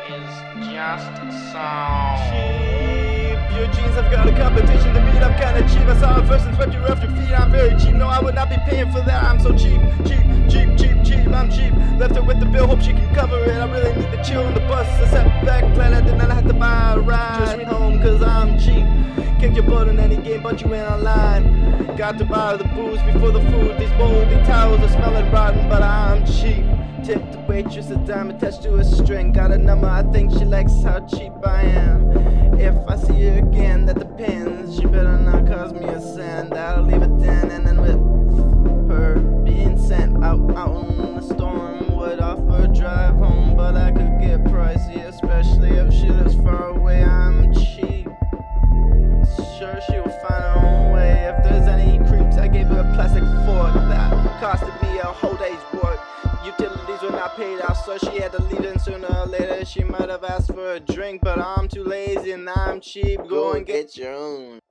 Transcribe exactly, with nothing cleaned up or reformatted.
is just a song. Cheap, your jeans have got a competition to beat. I'm kinda cheap. I saw it first and swept you off your feet. I'm very cheap. No, I would not be paying for that. I'm so cheap, cheap, cheap, cheap, cheap. I'm cheap. Left her with the bill, hope she can cover it. I really need to chill on the bus. I sat back, glad I did not have to buy a ride. Just read home, cause I'm cheap. Kick your butt in any game, but you went online. Got to buy the booze before the food. These moldy towels are smelling rotten, but I'm cheap. Tip the waitress a dime attached to a string. Got a number, I think she likes how cheap I am. If I see her again, that depends. She better not cause me a cent. I'll leave it then, and then with her being sent out, out on the storm, would offer a drive home, but I could get pricey, especially if she lives far away. I'm cheap. Sure, she will find her own way. If there's any creeps, I gave her a plastic fork that costed me a whole day's work. Utilities were not paid out, so she had to leave, and sooner or later she might have asked for a drink, but I'm too lazy and I'm cheap. Go and get your own.